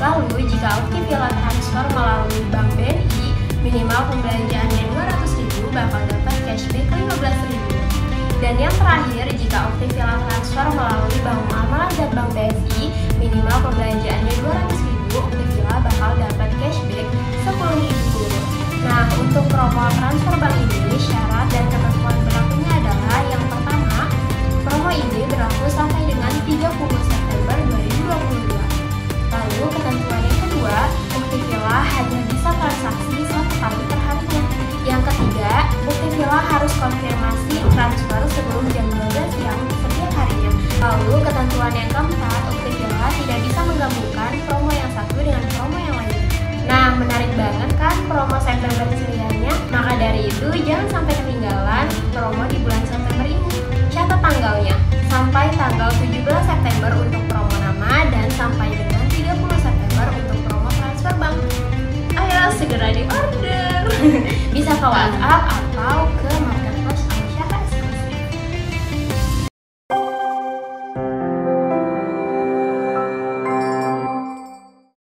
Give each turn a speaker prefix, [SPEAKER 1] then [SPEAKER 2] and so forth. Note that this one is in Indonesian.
[SPEAKER 1] Lalu, jika Optivilla transfer melalui Bank BNI, minimal pembelanjaannya Rp200.000 bakal dapat cashback Rp15.000. Dan yang terakhir, jika Optivilla transfer melalui Bank Muamalah dan Bank BSI, minimal pembelanjaannya Rp200.000, Optivilla bakal dapat cashback Rp10.000. Nah, untuk promo transfer bank ini, syarat dan ketentuan berlakunya adalah yang pertama, promo ini berlaku sampai dengan 30 September 2022. Lalu, ketentuan yang kedua, Optivilla hanya bisa transaksi 1 kali per harinya. Yang ketiga, Optivilla harus konfirmasi transfer sebelum jam 12 siang setiap harinya. Lalu, ketentuan yang keempat, Optivilla tidak bisa menggabungkan promo yang satu dengan promo yang lain. Nah, menarik banget kan promo September cerianya? Maka dari itu, jangan sampai ketinggalan